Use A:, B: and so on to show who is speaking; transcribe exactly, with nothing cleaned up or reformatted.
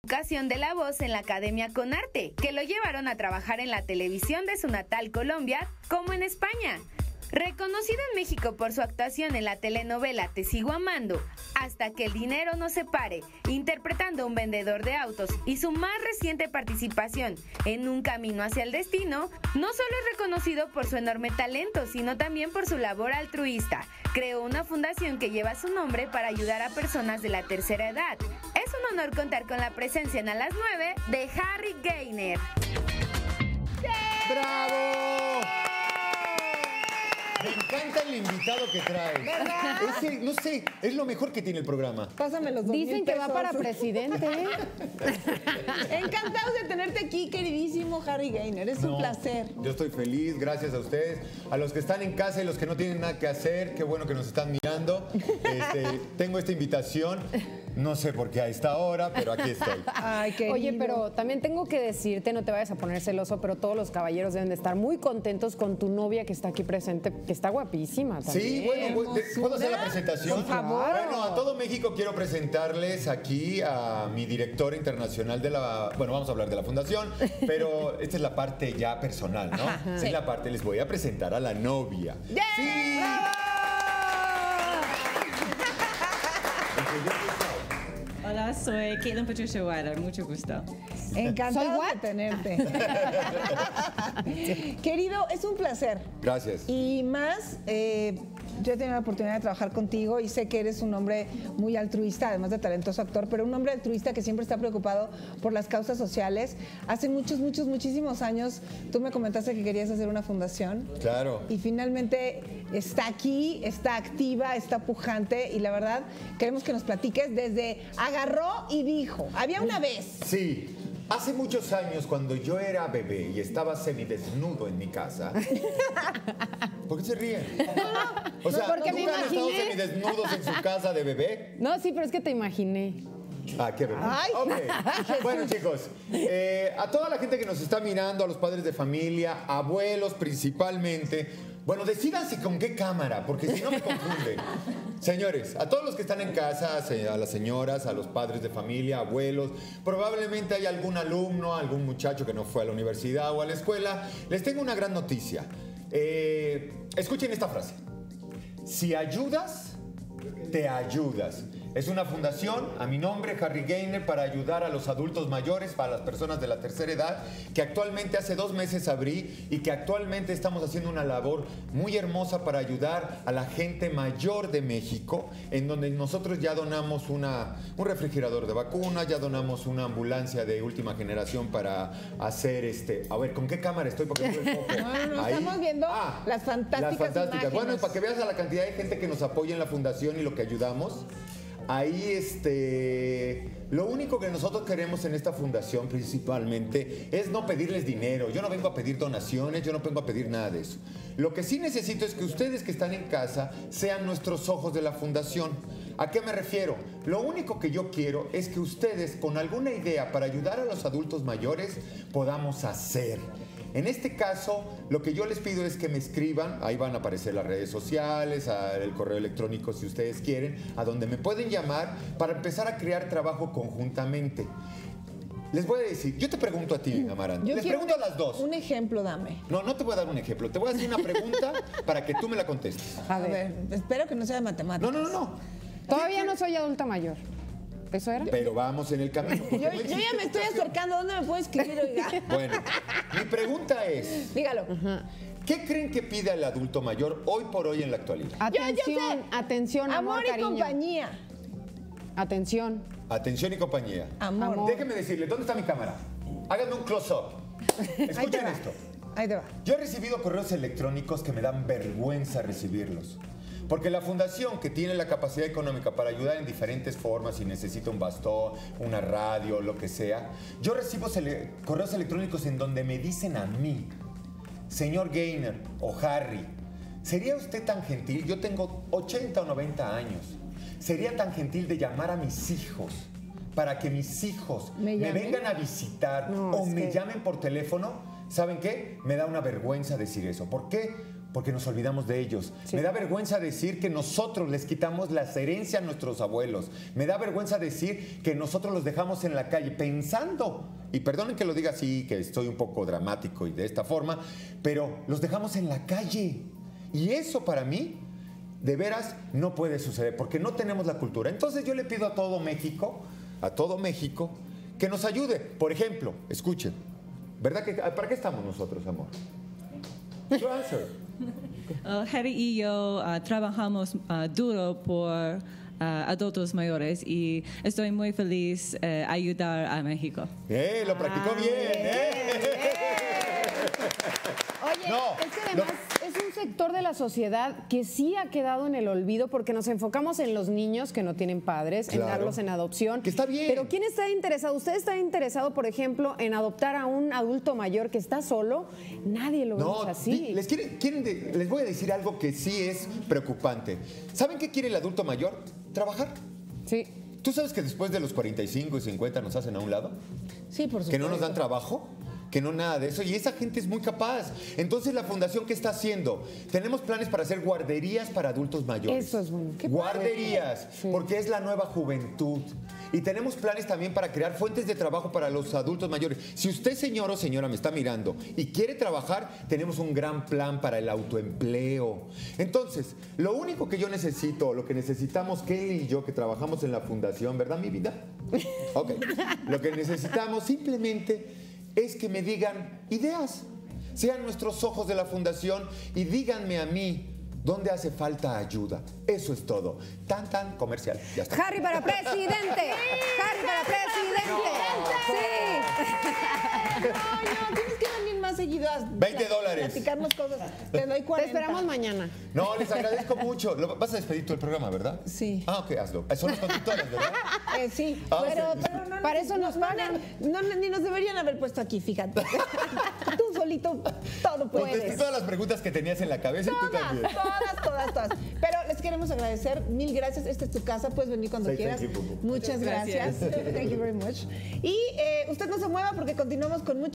A: Educación de la voz en la Academia Conarte, que lo llevaron a trabajar en la televisión de su natal Colombia como en España. Reconocido en México por su actuación en la telenovela Te sigo amando, Hasta que el dinero nos separe, interpretando a un vendedor de autos, y su más reciente participación en Un camino hacia el destino, no solo es reconocido por su enorme talento, sino también por su labor altruista. Creó una fundación que lleva su nombre para ayudar a personas de la tercera edad. Es un honor contar con la presencia en A las nueve de Harry Gainer.
B: ¡Bravo! Me encanta el invitado que traes.
C: ¿Verdad?
B: Ese, no sé, es lo mejor que tiene el programa.
C: Pásame los dos
D: Dicen
C: mil
D: que
C: pesos.
D: va para presidente.
C: Encantados de tenerte aquí, queridísimo Harry Gainer. Es
B: No,
C: un placer.
B: Yo estoy feliz, gracias a ustedes. A los que están en casa y los que no tienen nada que hacer, qué bueno que nos están mirando. Este, tengo esta invitación, no sé por qué a esta hora, pero aquí estoy.
C: Ay, querido.
D: Oye, pero también tengo que decirte, no te vayas a poner celoso, pero todos los caballeros deben de estar muy contentos con tu novia que está aquí presente, que está guapísima también.
B: Sí, bueno, ¿puedo hacer la presentación?
D: Por favor.
B: Bueno, a todo México quiero presentarles aquí a mi directora internacional de la... Bueno, vamos a hablar de la fundación, pero esta es la parte ya personal, ¿no?
C: Ajá,
B: es
C: sí.
B: la parte, les voy a presentar a la novia.
C: ¡Yeah!
B: ¡Sí!
E: Hola, soy Caitlin Patricia Wilder, mucho gusto.
C: Encantada
D: ¿Soy what?
C: de tenerte. Querido, es un placer.
B: Gracias.
C: Y más, eh, yo he tenido la oportunidad de trabajar contigo y sé que eres un hombre muy altruista, además de talentoso actor, pero un hombre altruista que siempre está preocupado por las causas sociales. Hace muchos, muchos, muchísimos años tú me comentaste que querías hacer una fundación.
B: Claro.
C: Y finalmente está aquí, está activa, está pujante y la verdad queremos que nos platiques desde agarró y dijo. Había una vez.
B: Sí. Hace muchos años, cuando yo era bebé y estaba semidesnudo en mi casa... ¿Por qué se ríen? O sea,
D: No, porque me
B: ¿nunca han estado
D: imaginé.
B: semidesnudos en su casa de bebé?
D: No, sí, pero es que te imaginé.
B: Ah, qué bebé.
C: Ay.
B: Ok. Bueno, chicos, eh, a toda la gente que nos está mirando, a los padres de familia, abuelos principalmente, bueno, decídanse con qué cámara, porque si no me confunden. Señores, a todos los que están en casa, a las señoras, a los padres de familia, abuelos, probablemente hay algún alumno, algún muchacho que no fue a la universidad o a la escuela. Les tengo una gran noticia. Eh, escuchen esta frase. Si ayudas, te ayudas. Es una fundación a mi nombre, Harry Gainer, para ayudar a los adultos mayores, para las personas de la tercera edad, que actualmente hace dos meses abrí y que actualmente estamos haciendo una labor muy hermosa para ayudar a la gente mayor de México, en donde nosotros ya donamos una, un refrigerador de vacunas, ya donamos una ambulancia de última generación para hacer este... A ver, ¿con qué cámara estoy? Porque no veo el foco.
C: No, no, no,
B: Ahí.
C: estamos viendo
B: Ah,
C: las fantásticas
B: Las fantásticas.
C: imágenes.
B: Bueno, para que veas a la cantidad de gente que nos apoya en la fundación y lo que ayudamos. Ahí, este, lo único que nosotros queremos en esta fundación principalmente es no pedirles dinero. Yo no vengo a pedir donaciones, yo no vengo a pedir nada de eso. Lo que sí necesito es que ustedes que están en casa sean nuestros ojos de la fundación. ¿A qué me refiero? Lo único que yo quiero es que ustedes, con alguna idea para ayudar a los adultos mayores, podamos hacer. En este caso, lo que yo les pido es que me escriban, ahí van a aparecer las redes sociales, el correo electrónico si ustedes quieren, a donde me pueden llamar para empezar a crear trabajo conjuntamente. Les voy a decir, yo te pregunto a ti, Amaranta,
C: Yo
B: les
C: quiero
B: pregunto
C: un-
B: a las dos.
C: Un ejemplo, dame.
B: No, no te voy a dar un ejemplo, te voy a hacer una pregunta para que tú me la contestes.
C: A ver, espero que no sea de matemáticas.
B: No, no, no, no.
D: Todavía no soy adulta mayor. ¿Eso era?
B: Pero vamos en el camino. porque
C: Yo,
B: no
C: yo
B: existe
C: ya me estoy
B: educación.
C: acercando. ¿Dónde me puedo escribir, oiga?
B: Bueno, mi pregunta es,
C: Dígalo.
B: ¿qué creen que pide el adulto mayor hoy por hoy en la actualidad?
D: Atención, atención, amor,
C: Amor y
D: cariño.
C: compañía.
D: Atención.
B: Atención y compañía.
C: Amor.
D: Amor.
B: Déjenme decirle, ¿dónde está mi cámara? Háganme un close-up.
C: Ahí te
B: Escuchen
C: va.
B: esto.
C: Ahí te va.
B: Yo he recibido correos electrónicos que me dan vergüenza recibirlos. Porque la fundación, que tiene la capacidad económica para ayudar en diferentes formas, si necesita un bastón, una radio, lo que sea, yo recibo ele- correos electrónicos en donde me dicen a mí, señor Gainer o Harry, ¿sería usted tan gentil? Yo tengo ochenta o noventa años. ¿Sería tan gentil de llamar a mis hijos para que mis hijos
C: ¿Me
B: me,
C: llamen?
B: vengan a visitar
C: No,
B: o
C: es
B: me
C: que-
B: llamen por teléfono? ¿Saben qué? Me da una vergüenza decir eso. ¿Por qué? porque nos olvidamos de ellos.
D: Sí.
B: Me da vergüenza decir que nosotros les quitamos la herencia a nuestros abuelos. Me da vergüenza decir que nosotros los dejamos en la calle pensando, y perdonen que lo diga así, que estoy un poco dramático y de esta forma, pero los dejamos en la calle. Y eso para mí, de veras, no puede suceder, porque no tenemos la cultura. Entonces yo le pido a todo México, a todo México, que nos ayude. Por ejemplo, escuchen, ¿verdad que para qué estamos nosotros, amor? Your answer.
E: Uh, Harry y yo uh, trabajamos uh, duro por uh, adultos mayores y estoy muy feliz uh, ayudar a México.
B: ¡Eh! Lo practicó bien, ¿eh?
D: Oye,
B: No,
D: es que además es un sector de la sociedad que sí ha quedado en el olvido porque nos enfocamos en los niños que no tienen padres, en
B: Claro.
D: darlos en adopción.
B: Que está bien.
D: Pero ¿quién está interesado? ¿Usted está interesado, por ejemplo, en adoptar a un adulto mayor que está solo? Nadie lo
B: No,
D: vemos así.
B: di- les, quieren, quieren de- les voy a decir algo que sí es preocupante. ¿Saben qué quiere el adulto mayor? Trabajar.
D: Sí.
B: ¿Tú sabes que después de los cuarenta y cinco y cincuenta nos hacen a un lado?
C: Sí, por supuesto.
B: Que no nos dan trabajo, que no nada de eso. Y esa gente es muy capaz. Entonces, ¿la fundación qué está haciendo? Tenemos planes para hacer guarderías para adultos mayores.
D: Eso es bueno. Qué
B: Guarderías,
D: Sí.
B: porque es la nueva juventud. Y tenemos planes también para crear fuentes de trabajo para los adultos mayores. Si usted, señor o señora, me está mirando y quiere trabajar, tenemos un gran plan para el autoempleo. Entonces, lo único que yo necesito, lo que necesitamos Kelly y yo, que trabajamos en la fundación, ¿verdad, mi vida? Ok. Lo que necesitamos simplemente es que me digan ideas. Sean nuestros ojos de la fundación y díganme a mí dónde hace falta ayuda. Eso es todo. Tan, tan comercial. Ya está.
D: Harry para presidente. Harry para presidente. Sí.
C: No, no, tienes que venir más seguido a
B: veinte dólares.
C: platicarnos cosas. Te doy
D: Te
C: cuarenta.
D: esperamos mañana.
B: No, les agradezco mucho. Lo- vas a despedir tú el programa, ¿verdad?
C: Sí.
B: Ah, ok, hazlo. Son los conductores, ¿verdad?
C: Eh, sí,
B: Ah,
C: pero,
B: sí.
C: pero no,
D: Para eso nos
C: no,
D: pagan.
C: No, no, ni nos deberían haber puesto aquí, fíjate. Tú solito todo
B: Contesté
C: puedes.
B: todas las preguntas que tenías en la cabeza y tú
C: Todas,
B: también.
C: todas, todas, todas. Pero les queremos agradecer. Mil gracias. Esta es tu casa. Puedes venir cuando
B: Say
C: quieras.
B: thank you, Bubu.
C: Muchas gracias.
E: Gracias.
C: Thank you very much. Y eh, usted no se mueva porque continuamos con mucho.